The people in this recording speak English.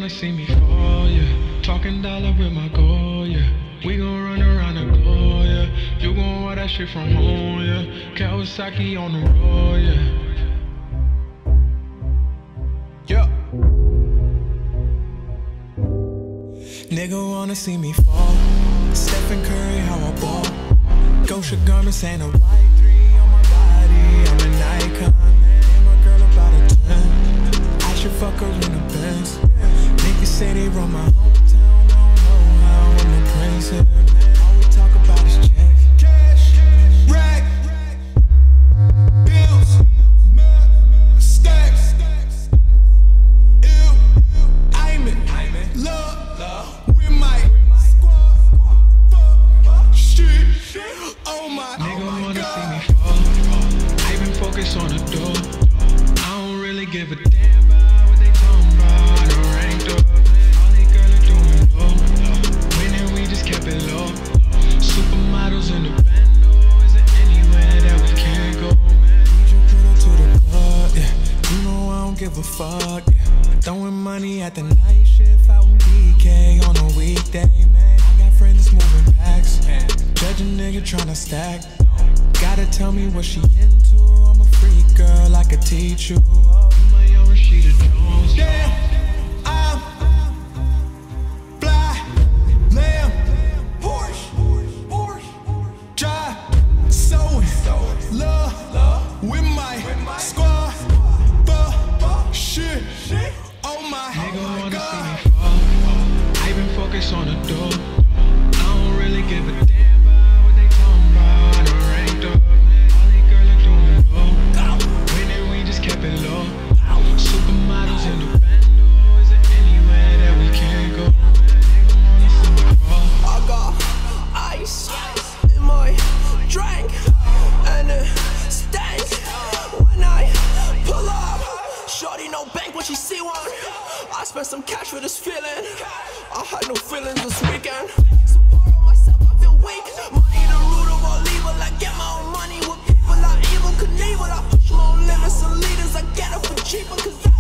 wanna see me fall, yeah. Talking dollar with my goal, yeah. We gon' run around the globe, yeah. You gon' wear that shit from home, yeah. Kawasaki on the road, yeah. Yeah. Nigga wanna see me fall. Stephen Curry, how I ball. Gosha garments ain't a white 3 on my body. I'm an icon, man. And my girl about a 10. I should fuck her in the Benz. Niggas say they run my hometown. Don't know how I'm the prince here, man. All we talk about is check. Cash, rag, bills, stacks. Ew, I'm in love with my squad. Fuck, shit. Oh my, nigga wanna see me fall. I been focused on the door. I don't really give a damn about what they talking about. I done ranked up. All they girls are doing low. Winning, we just kept it low. Supermodels in the bando. Is there anywhere that we can't go, man? Need you put up to the club, yeah. You know I don't give a fuck, yeah. Throwing money at the night shift out in BK on a weekday, man. I got friends that's moving packs. Judge a nigga tryna stack. Gotta tell me what she into. I'm a freak girl, I could teach you. You my young Rashida Jones. Yeah, I'm fly, lamb, Porsche, drive, sewing, love with my squad. Fuck, shit, oh my nigga wanna see me fall. I been focused on the door. I don't really give a damn about what they talking about. I done ranked up. All these girls are doing low. Winning, we just kept it low. Supermodels in the bando. Is there anywhere that we can't go? Nigga wanna see me fall. I got ice in my drink and it stank when I pull up. Shorty no bank when she see one. I spent some cash for this feeling. I had no feelings this weekend. Support on myself, I feel weak. Money the root of all evil. I get my own money with people like Evil Knievel. I push my own limits and leaders. I get it for cheaper 'cause